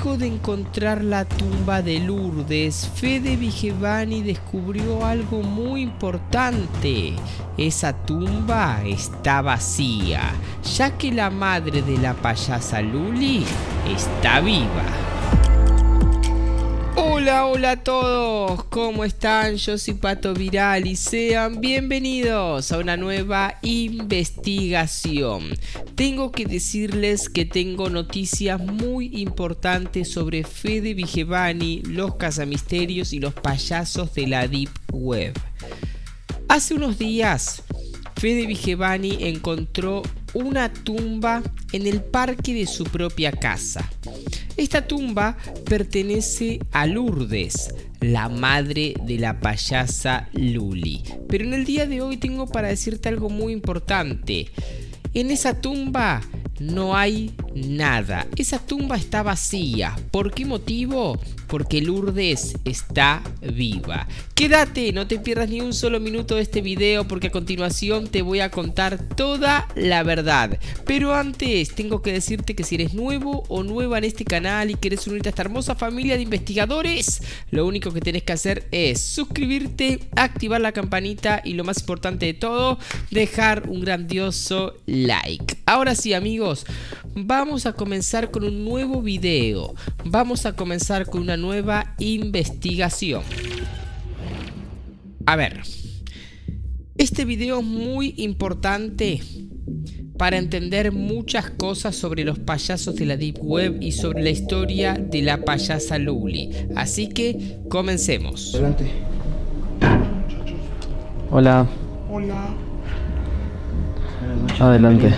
Luego de encontrar la tumba de Lourdes, Fede Vigevani descubrió algo muy importante. Esa tumba está vacía, ya que la madre de la payasa Luli está viva. Hola, hola a todos, ¿cómo están? Yo soy Pato Viral y sean bienvenidos a una nueva investigación. Tengo que decirles que tengo noticias muy importantes sobre Fede Vigevani, los cazamisterios y los payasos de la Deep Web. Hace unos días, Fede Vigevani encontró una tumba en el parque de su propia casa. Esta tumba pertenece a Lourdes, la madre de la payasa Luli. Pero en el día de hoy tengo para decirte algo muy importante. En esa tumba no hay nada. Esa tumba está vacía. ¿Por qué motivo? Porque Lourdes está viva. Quédate, no te pierdas ni un solo minuto de este video, porque a continuación te voy a contar toda la verdad. Pero antes tengo que decirte que si eres nuevo o nueva en este canal y quieres unirte a esta hermosa familia de investigadores, lo único que tenés que hacer es suscribirte, activar la campanita y lo más importante de todo, dejar un grandioso like. Ahora sí, amigos, vamos a comenzar con un nuevo video. Vamos a comenzar con una nueva investigación. A ver, este video es muy importante para entender muchas cosas sobre los payasos de la Deep Web y sobre la historia de la payasa Luli. Así que comencemos. Adelante. Hola. Hola. Adelante.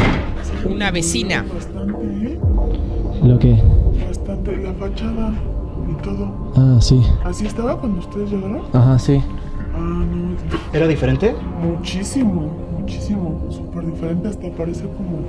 Una vecina. Bastante, ¿eh? ¿Lo qué? Bastante. La fachada y todo. Ah, sí. ¿Así estaba cuando ustedes llegaron? Ajá, sí. Ah, no. ¿Era diferente? Muchísimo, muchísimo. Súper diferente. Hasta parece como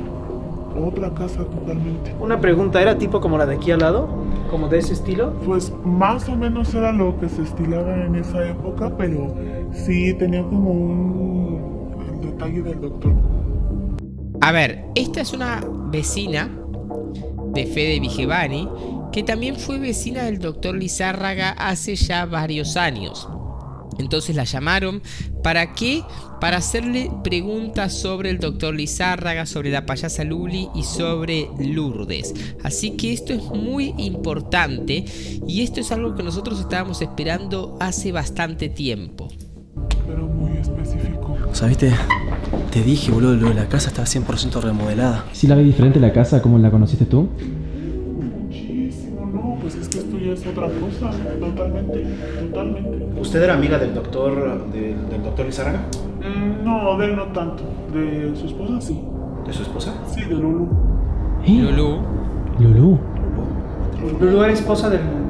otra casa totalmente. Una pregunta, ¿era tipo como la de aquí al lado? ¿Como de ese estilo? Pues más o menos era lo que se estilaba en esa época, pero sí tenía como el detalle del doctor. A ver, esta es una vecina de Fede Vigevani que también fue vecina del doctor Lizárraga hace ya varios años. Entonces la llamaron, ¿para qué? Para hacerle preguntas sobre el doctor Lizárraga, sobre la payasa Luli y sobre Lourdes. Así que esto es muy importante y esto es algo que nosotros estábamos esperando hace bastante tiempo. Pero muy específico. O sea, viste, te dije, boludo, lo de la casa está 100% remodelada. ¿Sí la ves diferente la casa como la conociste tú? Muchísimo, no, pues es que esto ya es otra cosa, totalmente, totalmente. ¿Usted era amiga del doctor Lizárraga? No, de él no tanto, de su esposa sí. ¿De su esposa? Sí, de Lulu. Lulú. Lulú. ¿Lulú era esposa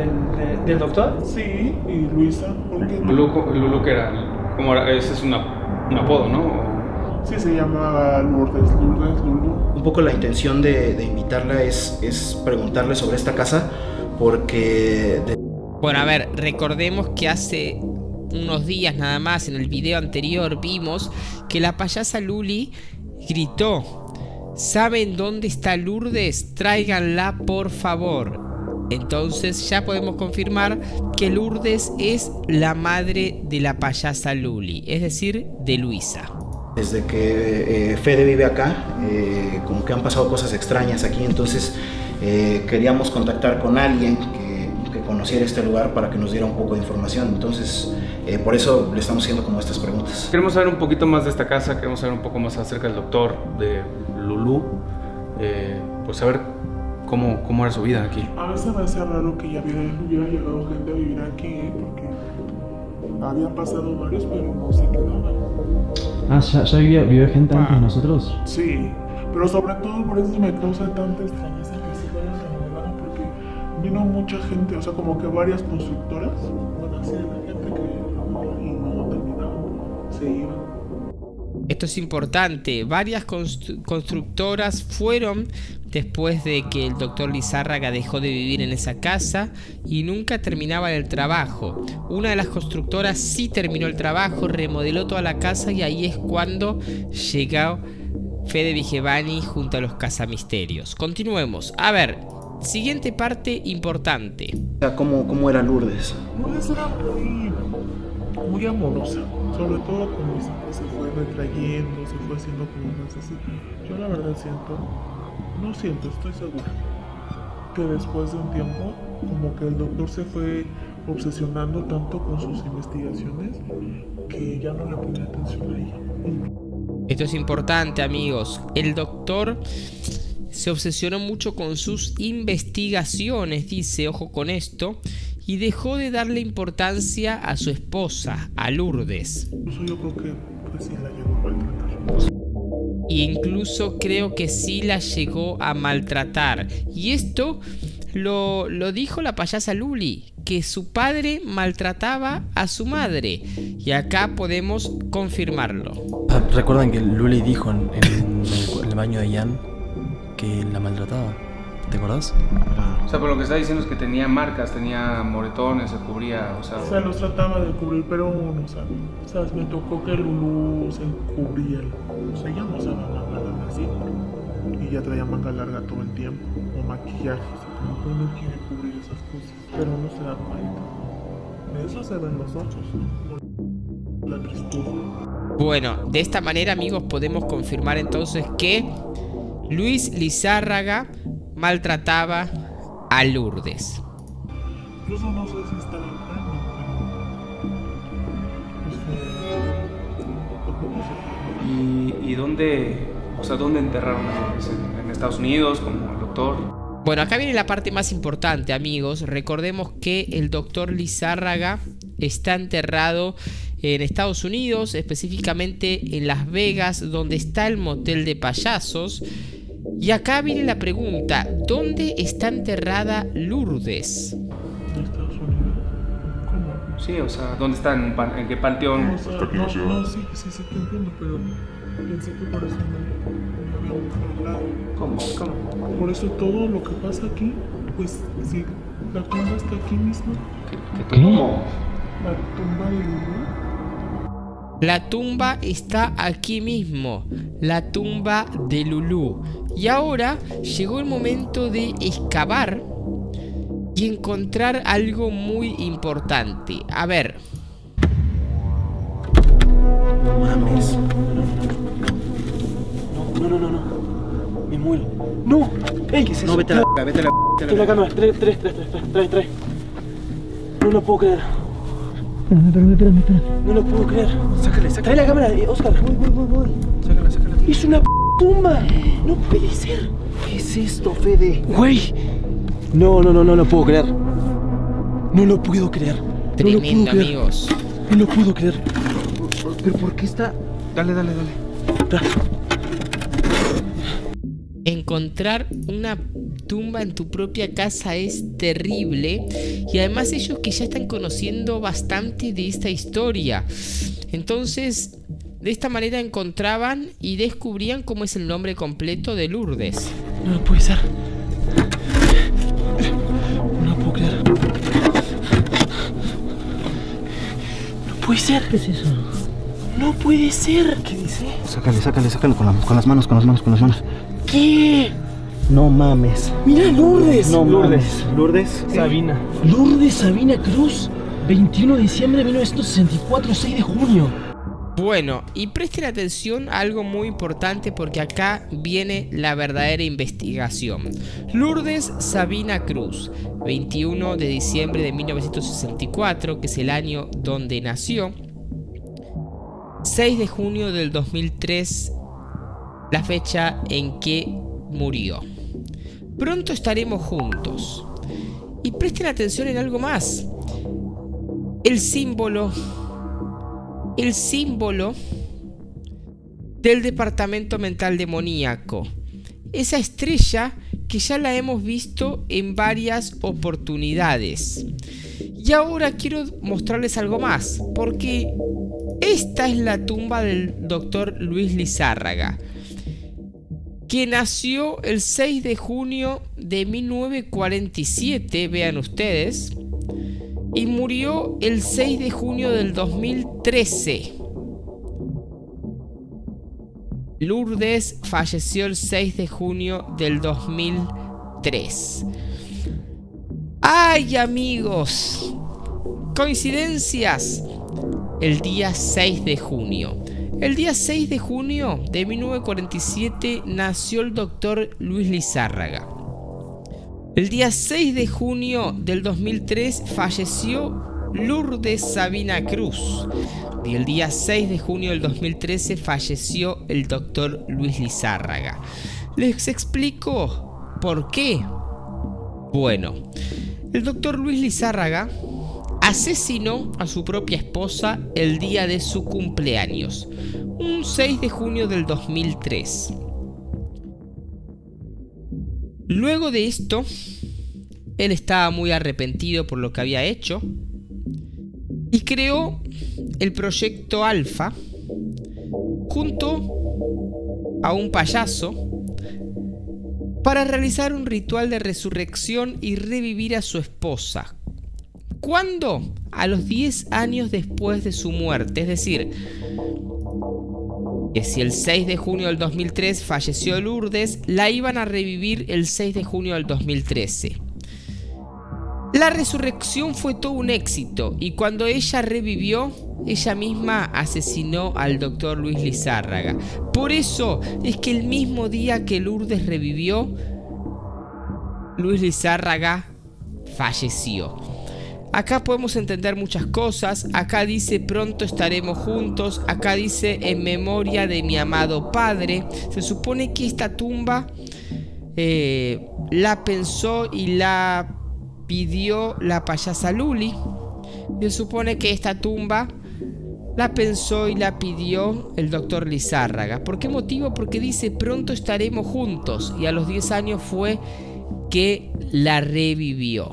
del doctor? Sí, y Luisa, ¿por qué no? Lulu que era, como era, ese es un apodo, ¿no? Sí, se llamaba Lourdes, Lulu. Un poco la intención de invitarla es preguntarle sobre esta casa porque... Bueno, a ver, recordemos que hace unos días nada más en el video anterior vimos que la payasa Luli gritó: ¿saben dónde está Lourdes? Tráiganla por favor. Entonces ya podemos confirmar que Lourdes es la madre de la payasa Luli, es decir, de Luisa. Desde que Fede vive acá, como que han pasado cosas extrañas aquí, entonces queríamos contactar con alguien que conociera este lugar para que nos diera un poco de información. Entonces, por eso le estamos haciendo como estas preguntas. Queremos saber un poquito más de esta casa, queremos saber un poco más acerca del doctor, de Lulú, pues saber cómo era su vida aquí. A veces me hace raro que ya hubiera llegado gente a vivir aquí, porque habían pasado varios, pero no se quedaban. Ah, ¿ya vivió gente antes de nosotros? Sí, pero sobre todo por eso me causa tanta extrañeza que se vayan a remodelar, porque vino mucha gente, o sea, como que varias constructoras, bueno, así la gente que y no terminaban, se iban. Esto es importante, varias constructoras fueron después de que el doctor Lizárraga dejó de vivir en esa casa y nunca terminaban el trabajo. Una de las constructoras sí terminó el trabajo, remodeló toda la casa y ahí es cuando llegó Fede Vigevani junto a los cazamisterios. Continuemos. A ver, siguiente parte importante. O sea, ¿cómo era Lourdes? Lourdes era muy amorosa, sobre todo con Luis, que se fue retrayendo, se fue haciendo como más así. Yo la verdad estoy segura que después de un tiempo, como que el doctor se fue obsesionando tanto con sus investigaciones que ya no le ponía atención a ella. Esto es importante, amigos. El doctor se obsesionó mucho con sus investigaciones, dice, ojo con esto, y dejó de darle importancia a su esposa, a Lourdes. Eso yo creo que pues sí la llegó a maltratar. E incluso creo que sí la llegó a maltratar. Y esto lo dijo la payasa Luli, que su padre maltrataba a su madre. Y acá podemos confirmarlo. ¿Recuerdan que Luli dijo en el baño de Jan que la maltrataba? ¿Te acordás? O sea, por lo que está diciendo es que tenía marcas, tenía moretones, se cubría, o sea... los trataba de cubrir, pero no sabe. ¿Sabes? Me tocó que Lulú se cubría. O sea, ella no usaba manga larga así. Y ya traía manga larga todo el tiempo. O maquillaje. Como que uno quiere cubrir esas cosas. Pero no se da cuenta. De eso se ven los ojos. La tristeza. Bueno, de esta manera, amigos, podemos confirmar entonces que Luis Lizárraga maltrataba a Lourdes. Incluso no sé si estaba enfermo, ¿Y dónde, o sea, dónde enterraron a Lourdes? ¿En Estados Unidos, como el doctor? Bueno, acá viene la parte más importante, amigos. Recordemos que el doctor Lizárraga está enterrado en Estados Unidos, específicamente en Las Vegas, donde está el motel de payasos. Y acá viene la pregunta, ¿dónde está enterrada Lourdes? ¿De Estados Unidos? ¿Cómo? Sí, o sea, ¿dónde está? ¿En qué panteón? O sea, no, sí, te entiendo, pero pensé que por eso me había hablado. ¿Cómo? Por eso todo lo que pasa aquí, pues, si la tumba está aquí mismo, ¿Cómo? la tumba de Lulú. La tumba está aquí mismo, la tumba de Lulú. Y ahora llegó el momento de excavar y encontrar algo muy importante. A ver. No mames. No. Me muero. ¡No! ¡Ey! ¿Qué es eso? No, vete a la vete a la Trae la cámara. Trae. No lo puedo creer. Espérame. No lo puedo creer. Sácale. Trae la cámara, Oscar. Voy. Sácala. Es una tumba. No puede ser. ¿Qué es esto, Fede? Güey. No lo puedo creer. No lo puedo creer. Tremendo, amigos. No lo puedo creer. ¿Pero por qué está? Dale. Encontrar una tumba en tu propia casa es terrible. Y además ellos que ya están conociendo bastante de esta historia. Entonces, de esta manera encontraban y descubrían cómo es el nombre completo de Lourdes. No puede ser. No lo puedo creer. No puede ser. ¿Qué es eso? No puede ser. ¿Qué dice? Sácale con las manos. ¿Qué? No mames. Mira, Lourdes. Lourdes. Sabina. Lourdes Sabina Cruz. 21 de diciembre de 1964, 6 de junio. Bueno, y presten atención a algo muy importante porque acá viene la verdadera investigación. Lourdes Sabina Cruz, 21 de diciembre de 1964, que es el año donde nació. 6 de junio del 2003, la fecha en que murió. Pronto estaremos juntos. Y presten atención en algo más. El símbolo del departamento mental demoníaco. Esa estrella que ya la hemos visto en varias oportunidades. Y ahora quiero mostrarles algo más, porque esta es la tumba del doctor Luis Lizárraga, que nació el 6 de junio de 1947, vean ustedes, y murió el 6 de junio del 2013. Lourdes falleció el 6 de junio del 2013. 2003. ¡Ay, amigos! Coincidencias. El día 6 de junio. El día 6 de junio de 1947 nació el doctor Luis Lizárraga. El día 6 de junio del 2003 falleció Lourdes Sabina Cruz. Y el día 6 de junio del 2013 falleció el doctor Luis Lizárraga. Les explico por qué. Bueno, el doctor Luis Lizárraga asesinó a su propia esposa el día de su cumpleaños, un 6 de junio del 2003. Luego de esto, él estaba muy arrepentido por lo que había hecho y creó el proyecto Alfa junto a un payaso para realizar un ritual de resurrección y revivir a su esposa. ¿Cuándo? A los 10 años después de su muerte. Es decir, que si el 6 de junio del 2003 falleció Lourdes, la iban a revivir el 6 de junio del 2013. La resurrección fue todo un éxito y cuando ella revivió, ella misma asesinó al doctor Luis Lizárraga. Por eso es que el mismo día que Lourdes revivió, Luis Lizárraga falleció. Acá podemos entender muchas cosas. Acá dice pronto estaremos juntos. Acá dice en memoria de mi amado padre. Se supone que esta tumba la pensó y la pidió la payasa Luli. Se supone que esta tumba la pensó y la pidió el doctor Lizárraga. ¿Por qué motivo? Porque dice pronto estaremos juntos. Y a los 10 años fue que la revivió.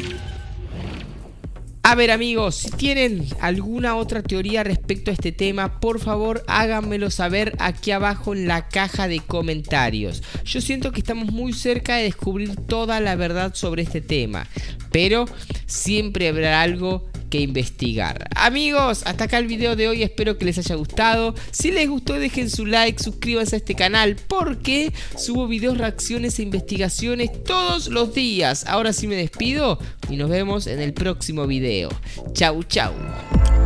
A ver, amigos, si tienen alguna otra teoría respecto a este tema, por favor háganmelo saber aquí abajo en la caja de comentarios. Yo siento que estamos muy cerca de descubrir toda la verdad sobre este tema, pero siempre habrá algo que investigar. Amigos, hasta acá el video de hoy, espero que les haya gustado. Si les gustó, dejen su like, suscríbanse a este canal porque subo videos, reacciones e investigaciones todos los días. Ahora sí me despido y nos vemos en el próximo video. Chau, chau.